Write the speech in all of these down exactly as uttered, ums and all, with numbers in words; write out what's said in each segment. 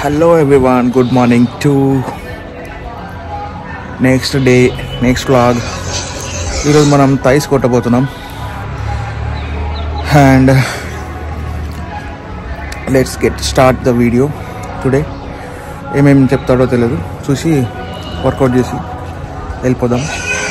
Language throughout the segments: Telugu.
Hello everyone, good morning to next day, next vlog. ఈరోజు మనం థైస్ కొట్టబోతున్నాం and let's get start the video today. ఏమేమి చెప్తాడో తెలియదు, చూసి వర్కౌట్ చేసి వెళ్ళిపోదాం.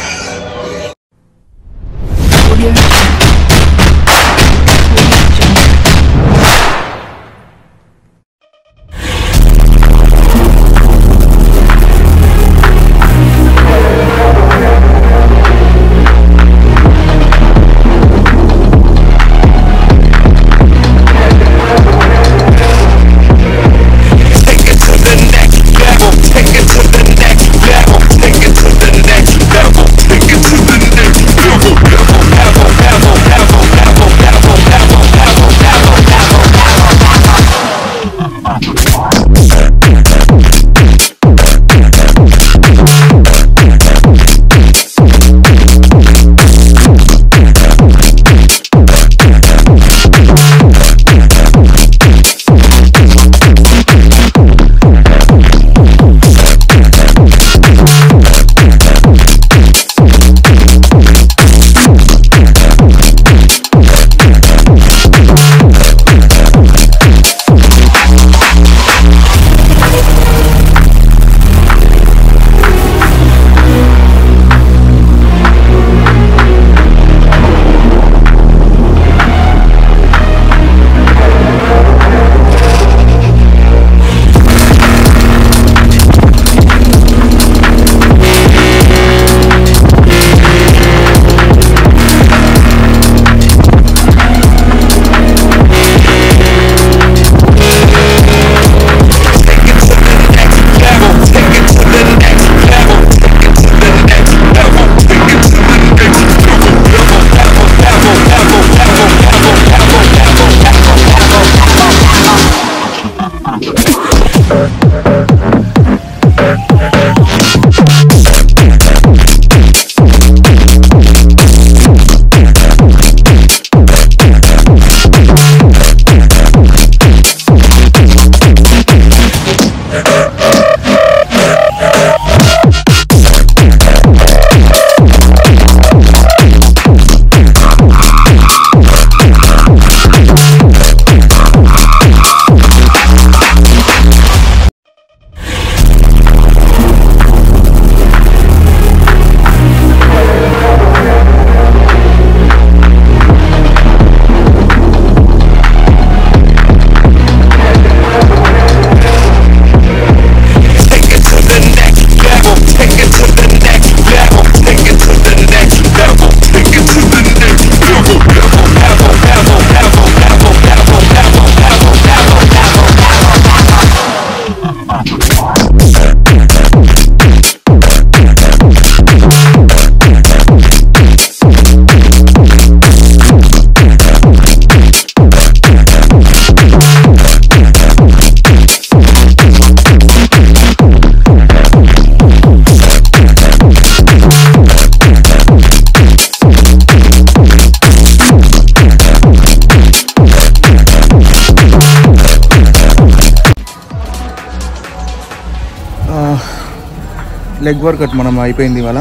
లెగ్ వర్కౌట్ మనం అయిపోయింది. ఇవాళ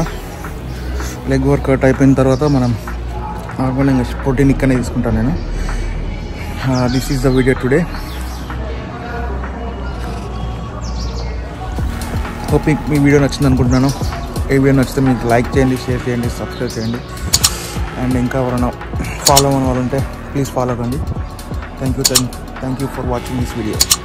లెగ్ వర్కౌట్ అయిపోయిన తర్వాత మనం నార్మల్గా ప్రోటీన్ ఇక్కడనే తీసుకుంటాను నేను. This is the video today. Hope మీ వీడియో నచ్చింది అనుకుంటున్నాను. ఈ వీడియో నచ్చితే మీకు లైక్ చేయండి, షేర్ చేయండి, సబ్స్క్రైబ్ చేయండి. అండ్ ఇంకా ఎవరైనా ఫాలో అవ్వని వాళ్ళు ఉంటే ప్లీజ్ ఫాలో అవ్వండి. Thank you thank you for watching this video.